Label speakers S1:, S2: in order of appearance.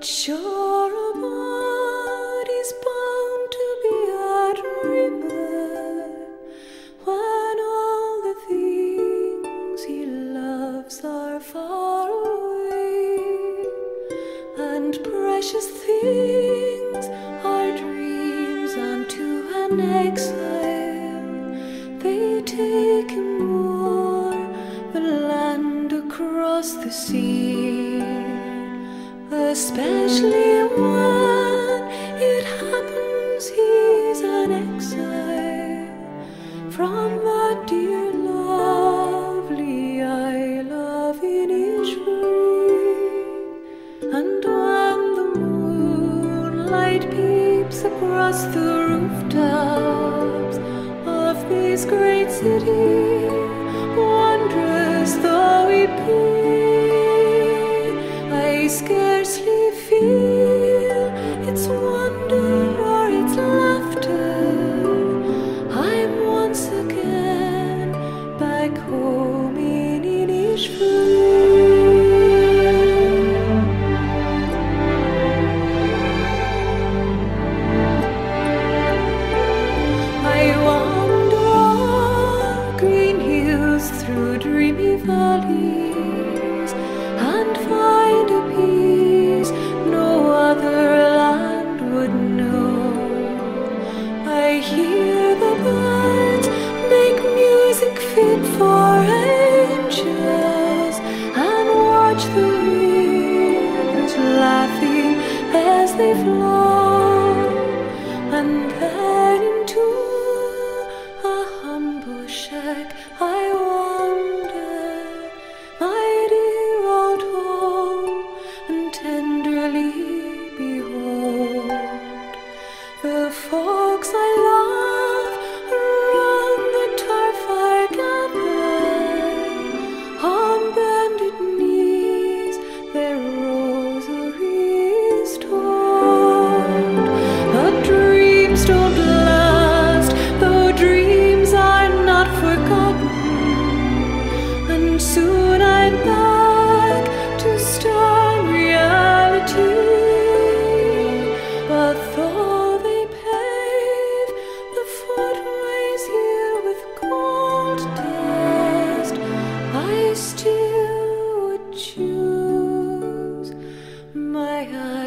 S1: sure a body's bound to be a dreamer when all the things he loves are far away, and precious things are dreams unto an exile. They take him o'er the land across the sea, especially when it happens he's an exile from the dear lovely Isle of Innisfree. And when the moonlight peeps across the rooftops of this great city, wondrous though it be, I scarcely feel its wonder or its laughter. I'm once again back home in Innisfree. I wander on green hills through dreamy valleys and find a peace no other land would know. I hear the birds make music fit for angels and watch the rivers laughing as they flow, and then into a humble shack I wander, my dear old home, and tenderly behold the folks I love around the turf are gathered on bended knees, their rosaries told. But dreams don't last, though dreams are not forgotten, and soon I'm back to stern reality. But though they pave the footways here with gold dust, I still would choose my